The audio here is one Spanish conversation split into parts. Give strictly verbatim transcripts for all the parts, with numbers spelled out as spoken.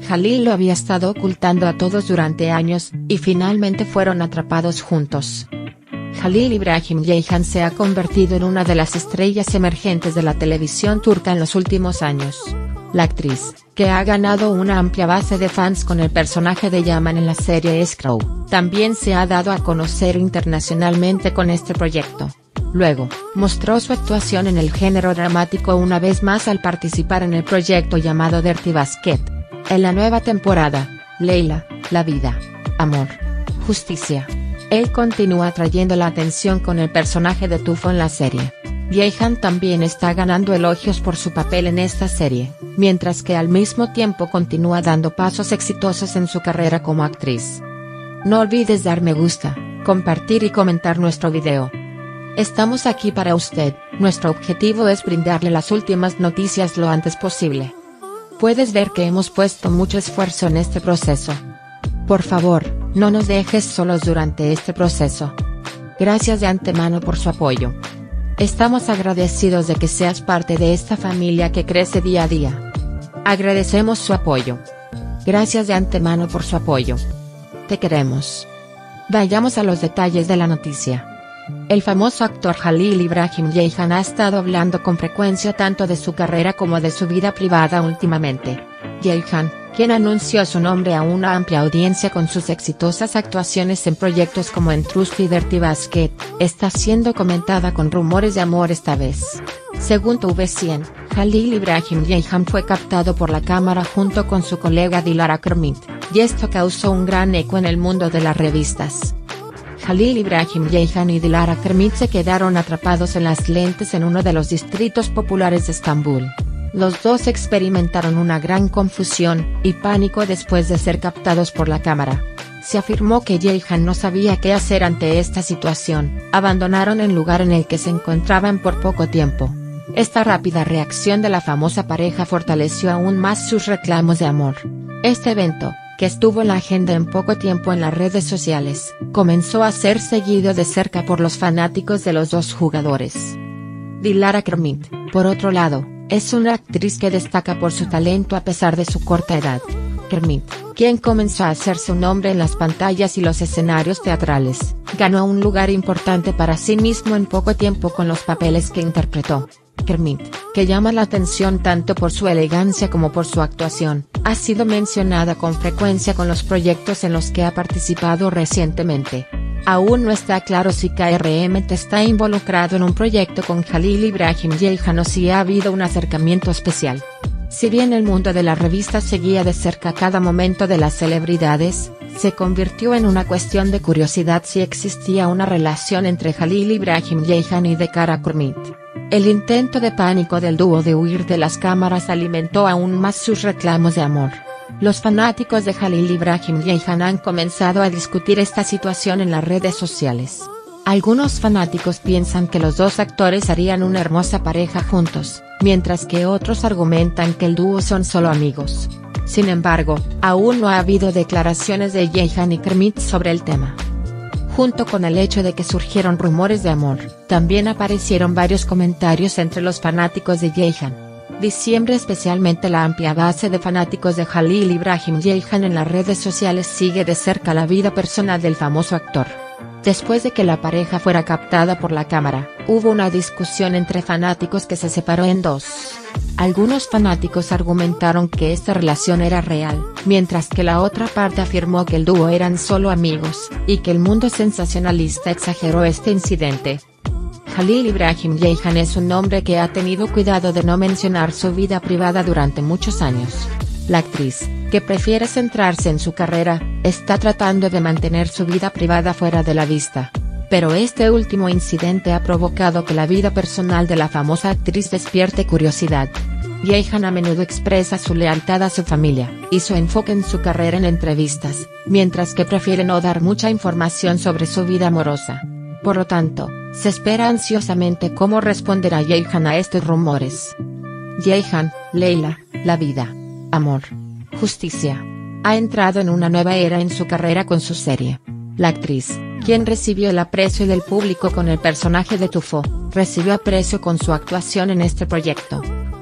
Jalil lo había estado ocultando a todos durante años, y finalmente fueron atrapados juntos. Halil İbrahim Ceyhan se ha convertido en una de las estrellas emergentes de la televisión turca en los últimos años. La actriz, que ha ganado una amplia base de fans con el personaje de Yaman en la serie Escrow, también se ha dado a conocer internacionalmente con este proyecto. Luego, mostró su actuación en el género dramático una vez más al participar en el proyecto llamado Dirty Basket. En la nueva temporada, Leyla, la vida, amor, justicia. Él continúa atrayendo la atención con el personaje de Tufo en la serie. Ceyhan también está ganando elogios por su papel en esta serie, mientras que al mismo tiempo continúa dando pasos exitosos en su carrera como actriz. No olvides dar me gusta, compartir y comentar nuestro video. Estamos aquí para usted, nuestro objetivo es brindarle las últimas noticias lo antes posible. Puedes ver que hemos puesto mucho esfuerzo en este proceso. Por favor, no nos dejes solos durante este proceso. Gracias de antemano por su apoyo. Estamos agradecidos de que seas parte de esta familia que crece día a día. Agradecemos su apoyo. Gracias de antemano por su apoyo. Te queremos. Vayamos a los detalles de la noticia. El famoso actor Halil İbrahim Ceyhan ha estado hablando con frecuencia tanto de su carrera como de su vida privada últimamente. Ceyhan, quien anunció su nombre a una amplia audiencia con sus exitosas actuaciones en proyectos como Entrust y Dirty Basket, está siendo comentada con rumores de amor esta vez. Según T V cien, Halil İbrahim Ceyhan fue captado por la cámara junto con su colega Dilara Kermit, y esto causó un gran eco en el mundo de las revistas. Halil İbrahim Ceyhan y Dilara Kermit se quedaron atrapados en las lentes en uno de los distritos populares de Estambul. Los dos experimentaron una gran confusión y pánico después de ser captados por la cámara. Se afirmó que Ceyhan no sabía qué hacer ante esta situación, abandonaron el lugar en el que se encontraban por poco tiempo. Esta rápida reacción de la famosa pareja fortaleció aún más sus reclamos de amor. Este evento, que estuvo en la agenda en poco tiempo en las redes sociales, comenzó a ser seguido de cerca por los fanáticos de los dos jugadores. Dilara Kermit, por otro lado, es una actriz que destaca por su talento a pesar de su corta edad. Kermit, quien comenzó a hacerse un nombre en las pantallas y los escenarios teatrales, ganó un lugar importante para sí mismo en poco tiempo con los papeles que interpretó. Kermit, que llama la atención tanto por su elegancia como por su actuación, ha sido mencionada con frecuencia con los proyectos en los que ha participado recientemente. Aún no está claro si K R M T está involucrado en un proyecto con Halil İbrahim Ceyhan o si ha habido un acercamiento especial. Si bien el mundo de la revista seguía de cerca cada momento de las celebridades, se convirtió en una cuestión de curiosidad si existía una relación entre Halil İbrahim Ceyhan y Dilara Kermit. El intento de pánico del dúo de huir de las cámaras alimentó aún más sus reclamos de amor. Los fanáticos de Halil İbrahim Ceyhan han comenzado a discutir esta situación en las redes sociales. Algunos fanáticos piensan que los dos actores harían una hermosa pareja juntos, mientras que otros argumentan que el dúo son solo amigos. Sin embargo, aún no ha habido declaraciones de Ceyhan y Kermit sobre el tema. Junto con el hecho de que surgieron rumores de amor, también aparecieron varios comentarios entre los fanáticos de Ceyhan. Diciembre especialmente la amplia base de fanáticos de Halil İbrahim Ceyhan en las redes sociales sigue de cerca la vida personal del famoso actor. Después de que la pareja fuera captada por la cámara, hubo una discusión entre fanáticos que se separó en dos. Algunos fanáticos argumentaron que esta relación era real, mientras que la otra parte afirmó que el dúo eran solo amigos, y que el mundo sensacionalista exageró este incidente. Halil İbrahim Ceyhan es un hombre que ha tenido cuidado de no mencionar su vida privada durante muchos años. La actriz, que prefiere centrarse en su carrera, está tratando de mantener su vida privada fuera de la vista. Pero este último incidente ha provocado que la vida personal de la famosa actriz despierte curiosidad. Ceyhan a menudo expresa su lealtad a su familia, y su enfoque en su carrera en entrevistas, mientras que prefiere no dar mucha información sobre su vida amorosa. Por lo tanto, se espera ansiosamente cómo responderá Ceyhan a estos rumores. Ceyhan, Leyla, la vida, amor, justicia. Ha entrado en una nueva era en su carrera con su serie. La actriz, quien recibió el aprecio del público con el personaje de Tufo, recibió aprecio con su actuación en este proyecto.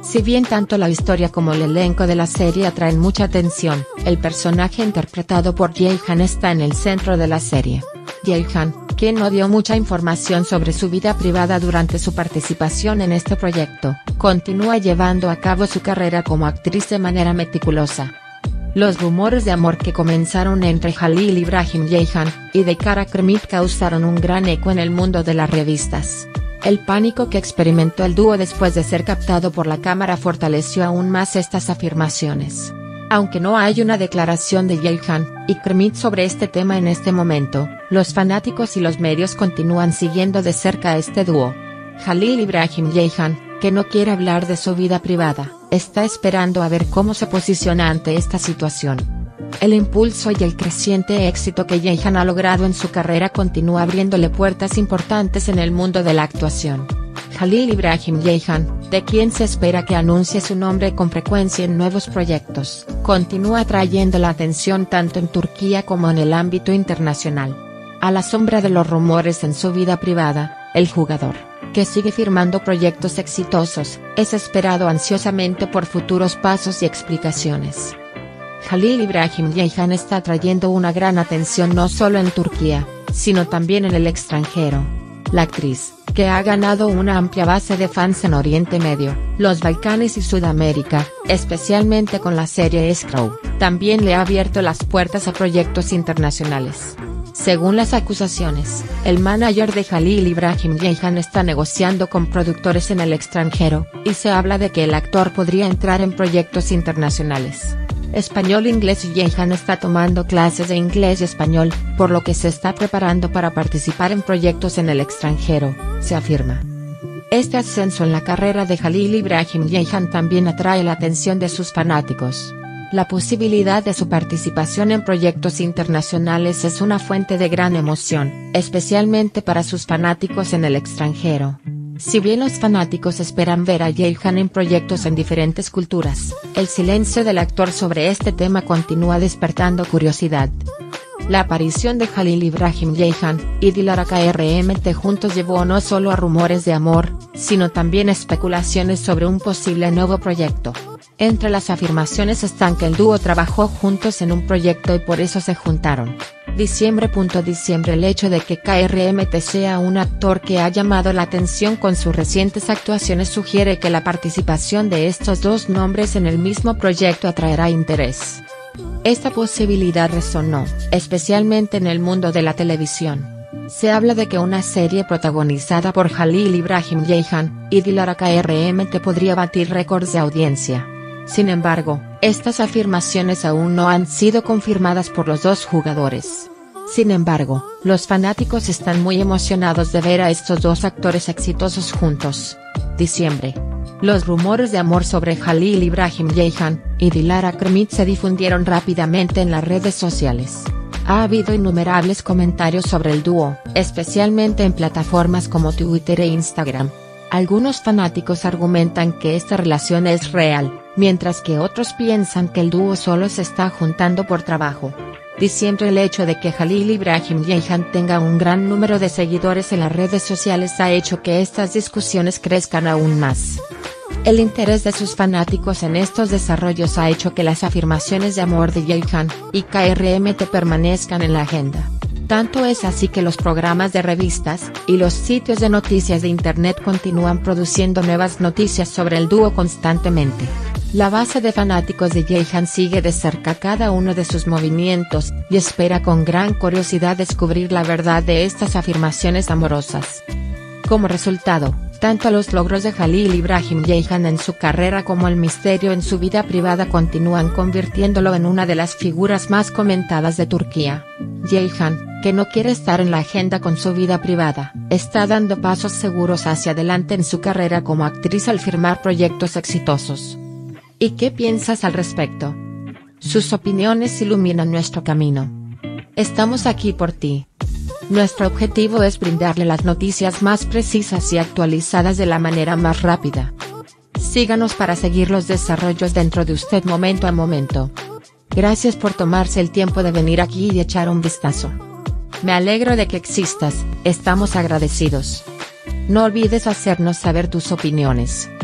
Si bien tanto la historia como el elenco de la serie atraen mucha atención, el personaje interpretado por Jae-han está en el centro de la serie. Jae-han, quien no dio mucha información sobre su vida privada durante su participación en este proyecto, continúa llevando a cabo su carrera como actriz de manera meticulosa. Los rumores de amor que comenzaron entre Jalil Ibrahim Jae-han y Dekara Kermit causaron un gran eco en el mundo de las revistas. El pánico que experimentó el dúo después de ser captado por la cámara fortaleció aún más estas afirmaciones. Aunque no hay una declaración de Jae-han y Kermit sobre este tema en este momento, los fanáticos y los medios continúan siguiendo de cerca a este dúo. Jalil Ibrahim Jae-han, que no quiere hablar de su vida privada, está esperando a ver cómo se posiciona ante esta situación. El impulso y el creciente éxito que Jae-han ha logrado en su carrera continúa abriéndole puertas importantes en el mundo de la actuación. Jalil Ibrahim Jae-han, de quien se espera que anuncie su nombre con frecuencia en nuevos proyectos, continúa atrayendo la atención tanto en Turquía como en el ámbito internacional. A la sombra de los rumores en su vida privada, el jugador, que sigue firmando proyectos exitosos, es esperado ansiosamente por futuros pasos y explicaciones. Jalil Ibrahim Jae-han está atrayendo una gran atención no solo en Turquía, sino también en el extranjero. La actriz, que ha ganado una amplia base de fans en Oriente Medio, los Balcanes y Sudamérica, especialmente con la serie Screw, también le ha abierto las puertas a proyectos internacionales. Según las acusaciones, el manager de Jalil Ibrahim Jae-han está negociando con productores en el extranjero, y se habla de que el actor podría entrar en proyectos internacionales. Español, inglés y Jae-han está tomando clases de inglés y español, por lo que se está preparando para participar en proyectos en el extranjero, se afirma. Este ascenso en la carrera de Jalil Ibrahim Jae-han también atrae la atención de sus fanáticos. La posibilidad de su participación en proyectos internacionales es una fuente de gran emoción, especialmente para sus fanáticos en el extranjero. Si bien los fanáticos esperan ver a Jae-han en proyectos en diferentes culturas, el silencio del actor sobre este tema continúa despertando curiosidad. La aparición de Jalil Ibrahim Jae-han y Dilara K R M T juntos llevó no solo a rumores de amor, sino también especulaciones sobre un posible nuevo proyecto. Entre las afirmaciones están que el dúo trabajó juntos en un proyecto y por eso se juntaron. Diciembre. Diciembre. El hecho de que K R M T sea un actor que ha llamado la atención con sus recientes actuaciones sugiere que la participación de estos dos nombres en el mismo proyecto atraerá interés. Esta posibilidad resonó, especialmente en el mundo de la televisión. Se habla de que una serie protagonizada por Jalil Ibrahim Jae-han y Dilara K R M T podría batir récords de audiencia. Sin embargo, estas afirmaciones aún no han sido confirmadas por los dos jugadores. Sin embargo, los fanáticos están muy emocionados de ver a estos dos actores exitosos juntos. Diciembre. Los rumores de amor sobre Jalil Ibrahim Jae-han y Dilara Kermit se difundieron rápidamente en las redes sociales. Ha habido innumerables comentarios sobre el dúo, especialmente en plataformas como Twitter e Instagram. Algunos fanáticos argumentan que esta relación es real, mientras que otros piensan que el dúo solo se está juntando por trabajo. Diciembre. El hecho de que Jalil Ibrahim Jae-han tenga un gran número de seguidores en las redes sociales ha hecho que estas discusiones crezcan aún más. El interés de sus fanáticos en estos desarrollos ha hecho que las afirmaciones de amor de Jae-han y K R M T permanezcan en la agenda. Tanto es así que los programas de revistas y los sitios de noticias de Internet continúan produciendo nuevas noticias sobre el dúo constantemente. La base de fanáticos de Jae-han sigue de cerca cada uno de sus movimientos, y espera con gran curiosidad descubrir la verdad de estas afirmaciones amorosas. Como resultado, tanto los logros de Jalil Ibrahim Jae-han en su carrera como el misterio en su vida privada continúan convirtiéndolo en una de las figuras más comentadas de Turquía. Jae-han, que no quiere estar en la agenda con su vida privada, está dando pasos seguros hacia adelante en su carrera como actriz al firmar proyectos exitosos. ¿Y qué piensas al respecto? Sus opiniones iluminan nuestro camino. Estamos aquí por ti. Nuestro objetivo es brindarle las noticias más precisas y actualizadas de la manera más rápida. Síganos para seguir los desarrollos dentro de usted momento a momento. Gracias por tomarse el tiempo de venir aquí y echar un vistazo. Me alegro de que existas, estamos agradecidos. No olvides hacernos saber tus opiniones.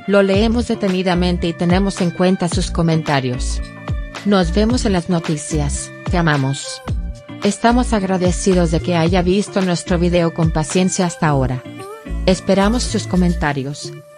Lo leemos detenidamente y tenemos en cuenta sus comentarios. Nos vemos en las noticias, te amamos. Estamos agradecidos de que haya visto nuestro video con paciencia hasta ahora. Esperamos sus comentarios.